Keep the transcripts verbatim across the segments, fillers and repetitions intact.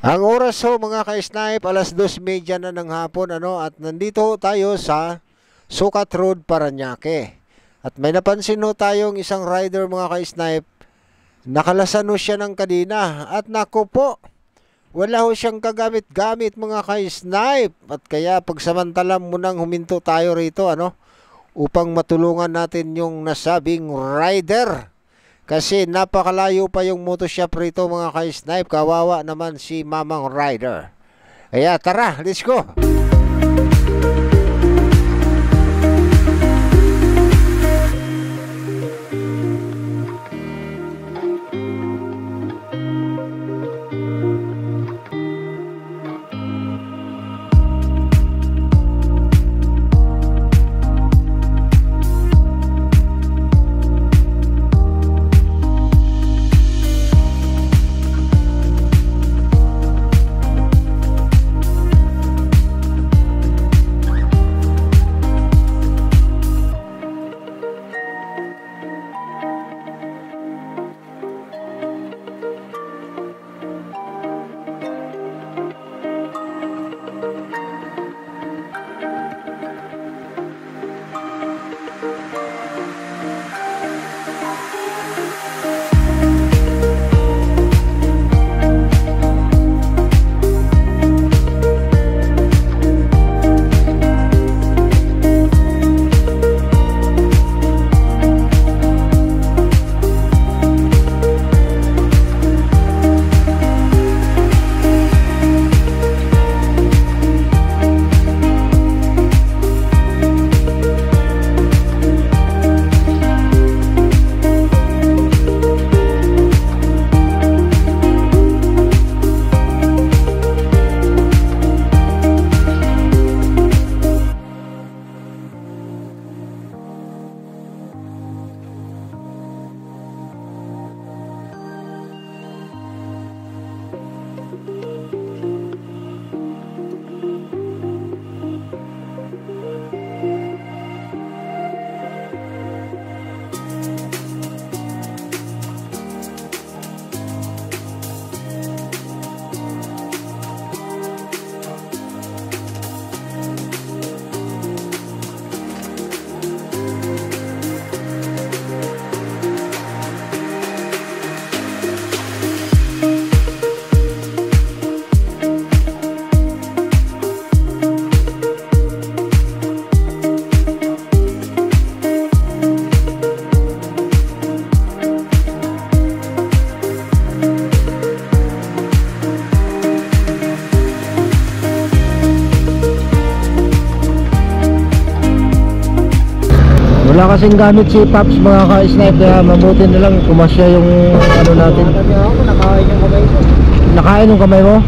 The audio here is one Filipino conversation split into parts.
Ang oras ho mga ka-snipe, alas dos media na ng hapon ano, at nandito tayo sa Sukat Road, Parañaque. At may napansin ho tayong isang rider mga ka-snipe, nakalasan ho siya ng kadina at naku po, wala ho siyang kagamit-gamit mga ka-snipe. At kaya pagsamantala munang huminto tayo rito ano, upang matulungan natin yung nasabing rider. Kasi napakalayo pa yung motoshop rito mga ka-snipe. Kawawa naman si mamang rider. Kaya tara, let's go! Wala kasing gamit si Pops mga ka-snipe, kaya mabuti na lang kumasya yung ano natin. Nakain yung kamay mo. Nakain yung kamay mo?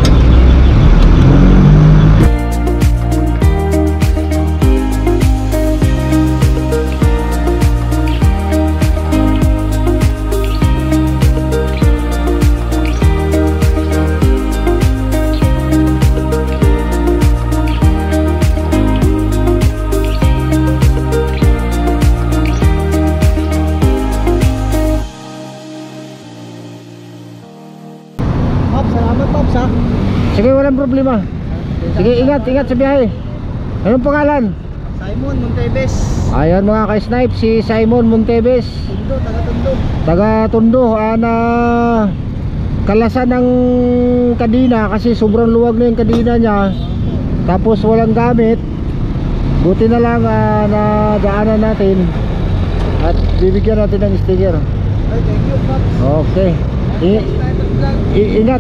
Salamat Pops ha. Sige, walang problema. Sige, ingat, ingat sa biyahe. Anong pangalan? Simon Montebes. Ayan mga ka-snipe, si Simon Montebes, Tundo, taga Tundo. taga Tondo, ah, na kalasan ng kadina kasi sobrang luwag na yung kadina niya. Tapos walang gamit. Buti na lang ah, na daanan natin at bibigyan natin ng sticker. Ay, thank you Pops. Okay. I- i- ingat.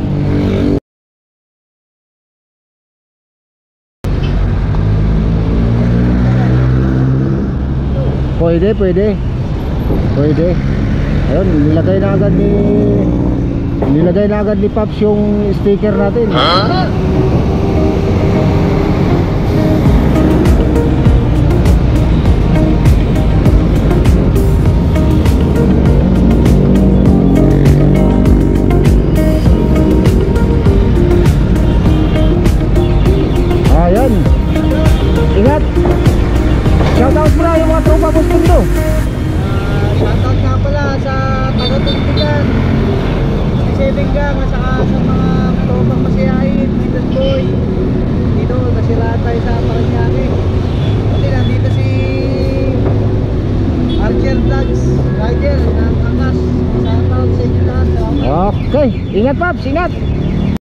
Pwede, pwede. Pwede. Ayun, nilagay na agad ni nilagay na agad ni Pops yung sticker natin. Huh? Ayan. Ingat. Shoutout mo na yung mga tropa Boss Tundo. Uh, shoutout nga pala sa taga Tundo dyan, si Seven Gang, at saka sa mga tropang lahat tayo sa Paranaque. Pati nandito si Archer Vlogs, rider ng Angas. Shoutout sa inyo lahat. Salamat. Okay, ingat Paps, ingat.